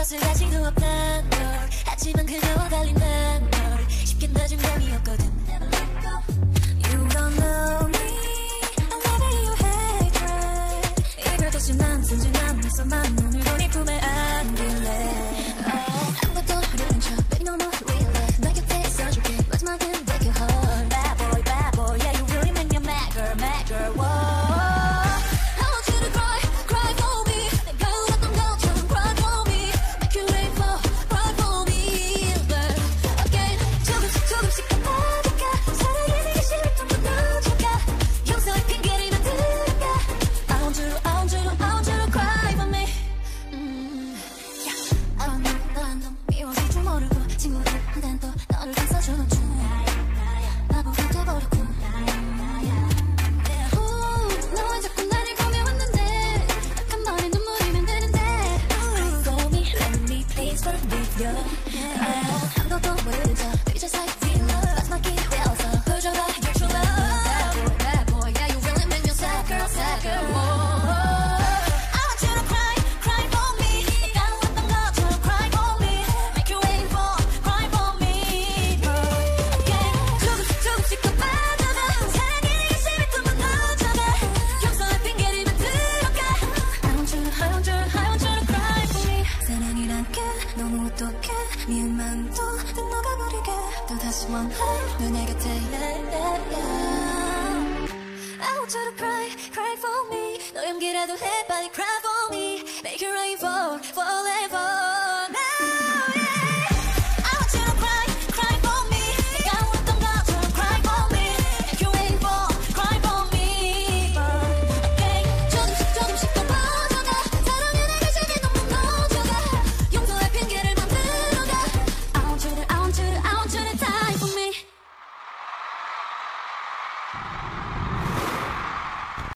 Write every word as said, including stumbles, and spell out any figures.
벗을 가치도 없단 걸 하지만 그녀와 달린단 걸 쉽게 놔준 감이었거든. You don't know me, I'm living your hatred. 이별 도시 난 순진한 미소만 오늘도 네 품에 안길래 아무것도 어려운 척 baby no more really 너 곁에 있어줄게 마지막은 take you home. Bad boy bad boy yeah you really make me mad girl mad girl whoa. 미운 마음도 뚝 녹아버리게 또다시 원해 너내 곁에 yeah, yeah, yeah. I want you to cry, cry for me 너 연기라도 해 빨리 cry for me Make it